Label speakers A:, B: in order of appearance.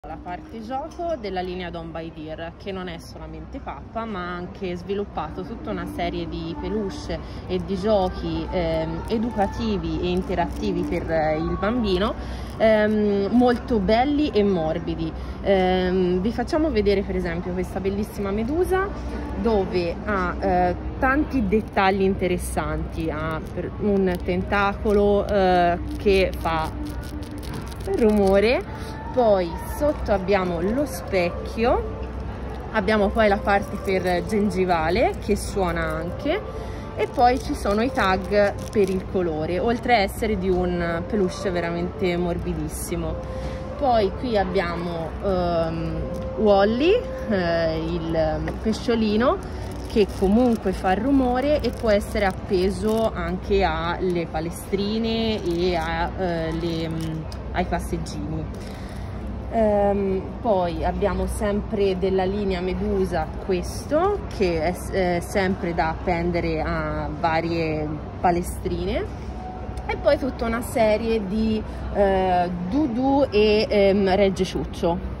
A: La parte gioco della linea Don't Buy Deer, che non è solamente pappa ma ha anche sviluppato tutta una serie di peluche e di giochi educativi e interattivi per il bambino, molto belli e morbidi. Vi facciamo vedere per esempio questa bellissima medusa, dove ha tanti dettagli interessanti. Ha un tentacolo che fa rumore. Poi sotto abbiamo lo specchio, abbiamo poi la parte per gengivale che suona anche, e poi ci sono i tag per il colore, oltre a essere di un peluche veramente morbidissimo. Poi qui abbiamo Wally, il pesciolino, che comunque fa rumore e può essere appeso anche alle palestrine e ai passeggini. Poi abbiamo sempre della linea Medusa questo, che è sempre da appendere a varie palestrine, e poi tutta una serie di Dudu e Regge Ciuccio.